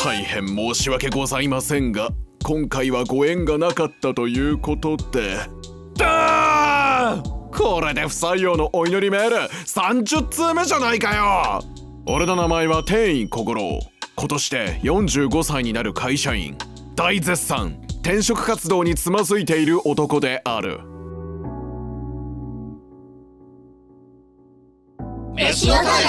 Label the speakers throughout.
Speaker 1: 大変申し訳ございませんが、今回はご縁がなかったということで。これで不採用のお祈りメール30通目じゃないかよ。俺の名前は天意小五郎。今年で45歳になる会社員。大絶賛転職活動につまずいている男である。
Speaker 2: 飯を取れ。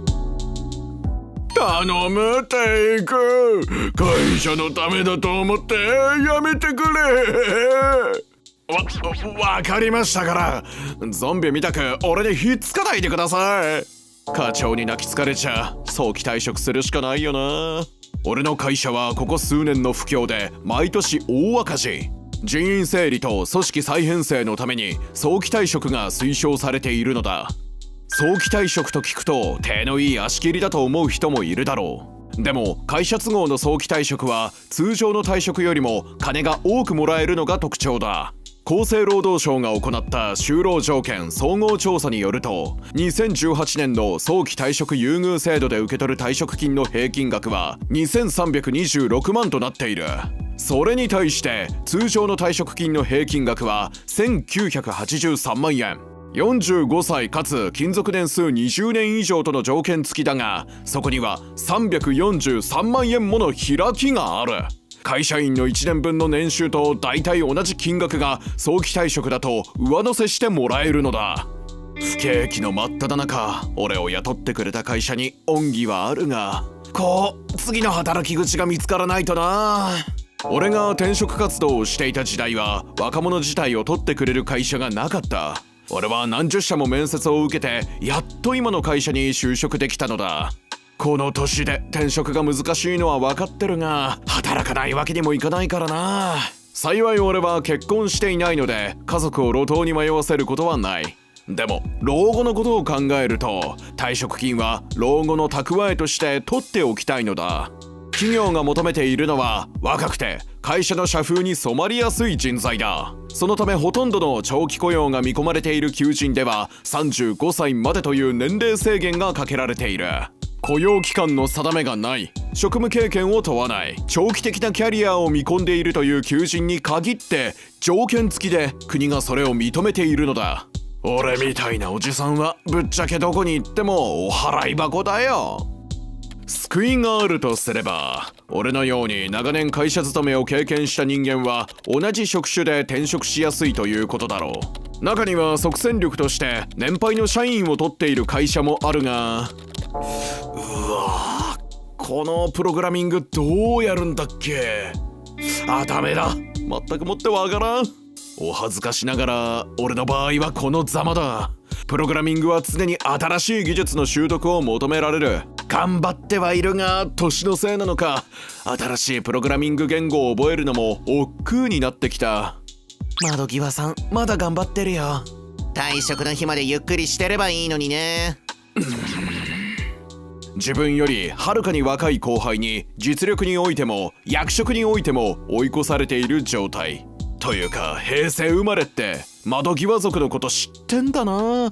Speaker 1: 頼むテイク、会社のためだと思ってやめてくれ。わかりましたから、ゾンビみたく俺にひっつかないでください。課長に泣きつかれちゃ早期退職するしかないよな。俺の会社はここ数年の不況で毎年大赤字。人員整理と組織再編成のために早期退職が推奨されているのだ。早期退職と聞くと手のいい足切りだと思う人もいるだろう。でも会社都合の早期退職は通常の退職よりも金が多くもらえるのが特徴だ。厚生労働省が行った就労条件総合調査によると、2018年の早期退職優遇制度で受け取る退職金の平均額は2326万となっている。それに対して通常の退職金の平均額は1983万円。45歳かつ勤続年数20年以上との条件付きだが、そこには343万円もの開きがある。会社員の1年分の年収と大体同じ金額が早期退職だと上乗せしてもらえるのだ。不景気の真っ只中、俺を雇ってくれた会社に恩義はあるが、次の働き口が見つからないとな。俺が転職活動をしていた時代は若者自体を取ってくれる会社がなかった。俺は何十社も面接を受けてやっと今の会社に就職できたのだ。この年で転職が難しいのは分かってるが、働かないわけにもいかないからな。幸い俺は結婚していないので家族を路頭に迷わせることはない。でも老後のことを考えると退職金は老後の蓄えとして取っておきたいのだ。企業が求めているのは若くて会社の社風に染まりやすい人材だ。そのためほとんどの長期雇用が見込まれている求人では35歳までという年齢制限がかけられている。雇用期間の定めがない、職務経験を問わない、長期的なキャリアを見込んでいるという求人に限って条件付きで国がそれを認めているのだ。俺みたいなおじさんはぶっちゃけどこに行ってもお払い箱だよ。救いがあるとすれば、俺のように長年会社勤めを経験した人間は同じ職種で転職しやすいということだろう。中には即戦力として年配の社員を取っている会社もあるが、このプログラミングどうやるんだっけ。ダメだ、全くもってわからん。お恥ずかしながら俺の場合はこのざまだ。プログラミングは常に新しい技術の習得を求められる。頑張ってはいるが年のせいなのか、新しいプログラミング言語を覚えるのも億劫になってきた。
Speaker 3: 窓際さんまだ頑張ってるよ。退職の日までゆっくりしてればいいのにね。
Speaker 1: 自分よりはるかに若い後輩に実力においても役職においても追い越されている状態というか、平成生まれって窓際族のこと知ってんだな。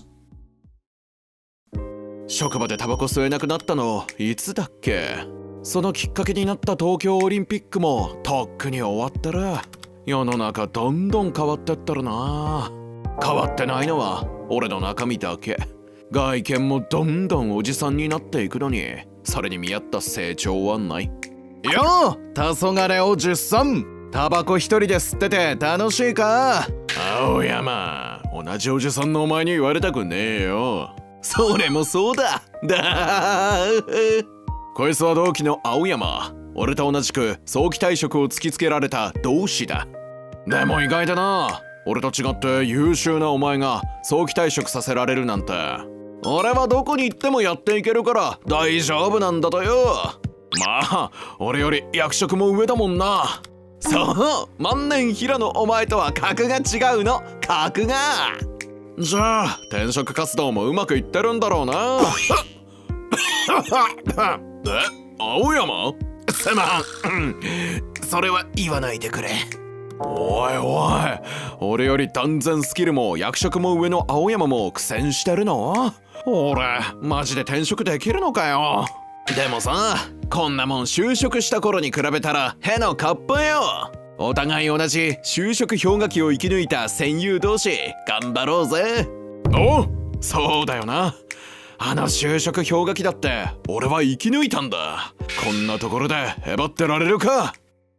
Speaker 1: 職場でタバコ吸えなくなったのいつだっけ。そのきっかけになった東京オリンピックもとっくに終わったら、世の中どんどん変わってったらな。変わってないのは俺の中身だけ。外見もどんどんおじさんになっていくのに、それに見合った成長はない。よう黄昏おじさん、タバコ一人で吸ってて楽しいか。青山、同じおじさんのお前に言われたくねえよ。それもそうだ。こいつは同期の青山。俺と同じく早期退職を突きつけられた同志だ。でも意外だな、俺と違って優秀なお前が早期退職させられるなんて。俺はどこに行ってもやっていけるから大丈夫なんだとよ。まあ俺より役職も上だもんな。そう、万年平のお前とは格が違うの、格が。じゃあ転職活動もうまくいってるんだろうな。青山、すまん。それは言わないでくれ。おいおい、俺より断然スキルも役職も上の青山も苦戦してるの。俺マジで転職できるのかよ。でもさ、 こんなもん就職した頃に比べたらへのかっぱよ。お互い同じ就職氷河期を生き抜いた戦友同士、頑張ろうぜ。おう、そうだよな。あの就職氷河期だって俺は生き抜いたんだ。こんなところでへばってられるか。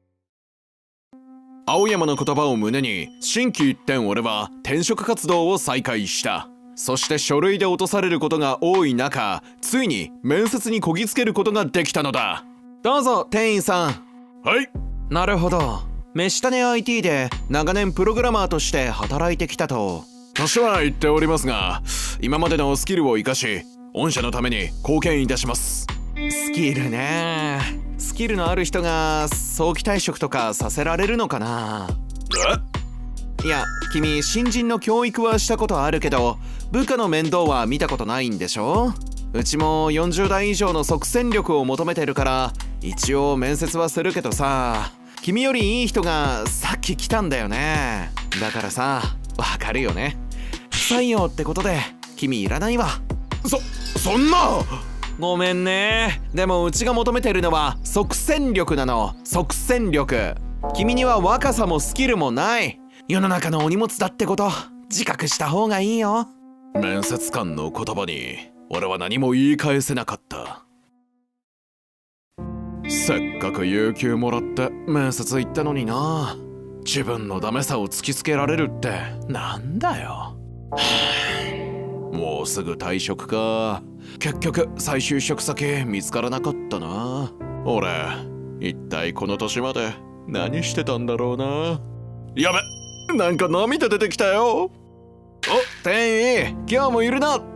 Speaker 1: 青山の言葉を胸に心機一転俺は転職活動を再開した。そして書類で落とされることが多い中、ついに面接にこぎつけることができたのだ。どうぞ店員さん。はい。なるほど。飯下ね IT で長年プログラマーとして働いてきたと年は言っておりますが、今までのスキルを生かし御社のために貢献いたします。スキルね。スキルのある人が早期退職とかさせられるのかな。いや、君新人の教育はしたことあるけど部下の面倒は見たことないんでしょ。うちも40代以上の即戦力を求めてるから一応面接はするけどさ、君よりいい人がさっき来たんだよね。だからさ、わかるよね。不採用ってことで君いらないわ。そんな。ごめんね。でもうちが求めてるのは即戦力なの。即戦力。君には若さもスキルもない。世の中のお荷物だってこと自覚した方がいいよ。面接官の言葉に俺は何も言い返せなかった。せっかく有給もらって面接行ったのにな。自分のダメさを突きつけられるってなんだよ。もうすぐ退職か。結局再就職先見つからなかったな。俺一体この年まで何してたんだろうな。やべ、なんか涙出てきたよ。お、店員今日もいるなって。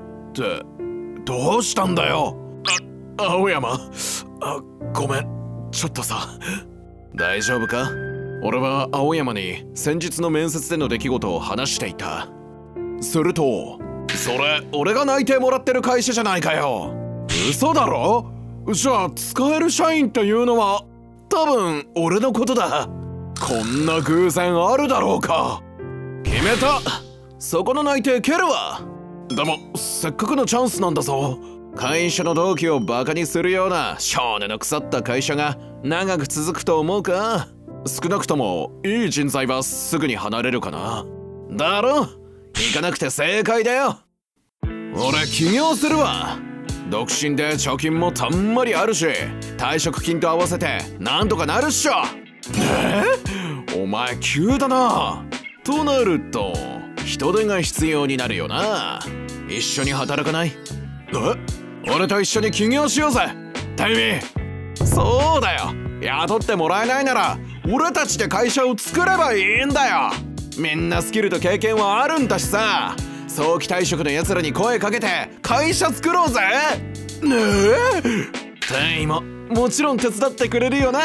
Speaker 1: どうしたんだよ。青山。ごめん、ちょっとさ。大丈夫か。俺は青山に先日の面接での出来事を話していた。すると、それ俺が内定もらってる会社じゃないかよ。嘘だろ。じゃあ使える社員っていうのは多分俺のことだ。こんな偶然あるだろうか。決めた。そこの内定蹴るわ。でもせっかくのチャンスなんだぞ。会社の同期をバカにするような少年の腐った会社が長く続くと思うか。少なくともいい人材はすぐに離れるかな。だろ。行かなくて正解だよ。俺起業するわ。独身で貯金もたんまりあるし、退職金と合わせてなんとかなるっしょ。お前急だな。となると人手が必要になるよな。一緒に働かない？俺と一緒に起業しようぜタイミ。そうだよ。雇ってもらえないなら俺たちで会社を作ればいいんだよ。みんなスキルと経験はあるんだしさ。早期退職のやつらに声かけて会社作ろうぜ。ねえ。店員ももちろん手伝ってくれるよな。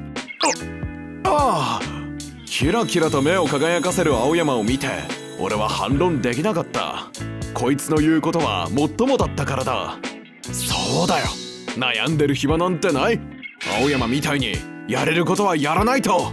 Speaker 1: ああ。キラキラと目を輝かせる青山を見て俺は反論できなかった。こいつの言うことはもっともだったからだ。そうだよ。悩んでる暇なんてない。青山みたいにやれることはやらないと。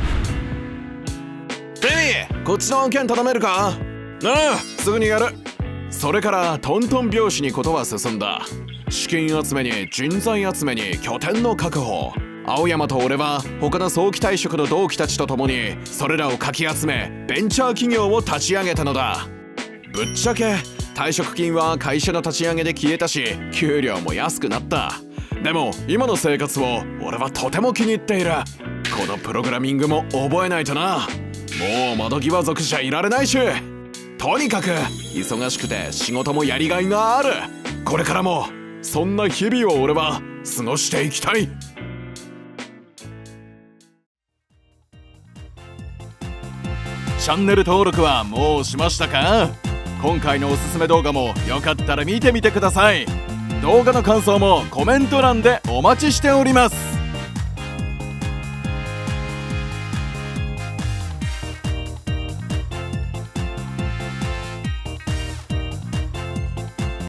Speaker 1: こっちの案件頼めるか。ああ、すぐにやる。それからトントン拍子にことは進んだ。資金集めに人材集めに拠点の確保。青山と俺は他の早期退職の同期たちと共にそれらをかき集めベンチャー企業を立ち上げたのだ。ぶっちゃけ退職金は会社の立ち上げで消えたし給料も安くなった。でも今の生活を俺はとても気に入っている。このプログラミングも覚えないとな。もう窓際族じゃいられないし。とにかく忙しくて仕事もやりがいがある。これからもそんな日々を俺は過ごしていきたい。チャンネル登録はもうしましたか。今回のおすすめ動画もよかったら見てみてください。動画の感想もコメント欄でお待ちしております。